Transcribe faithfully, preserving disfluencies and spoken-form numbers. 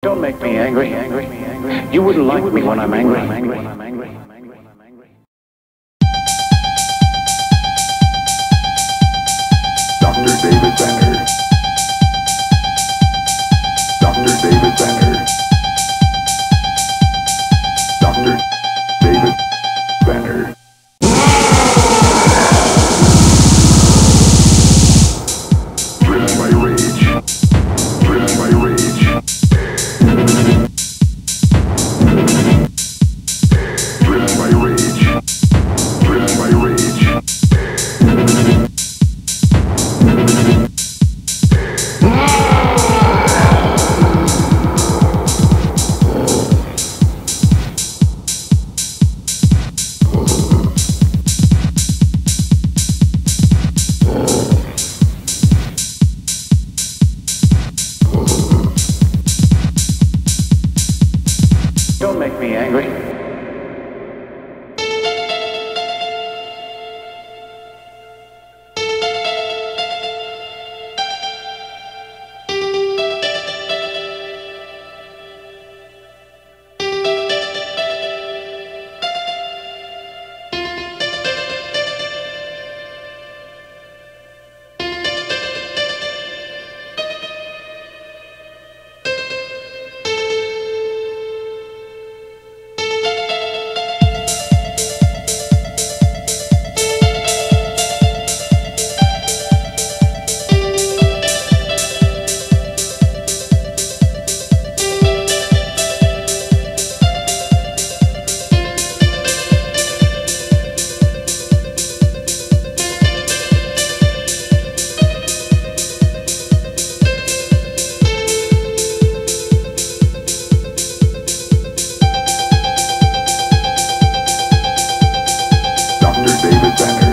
Don't make me angry, angry, angry. You wouldn't like me when I'm angry, angry, angry. Doctor David Banner. Doctor David Banner. Doctor David Banner. Driven by rage. Driven by rage. Driven by rage. Driven by rage. Don't make me angry. Doctor David Banner.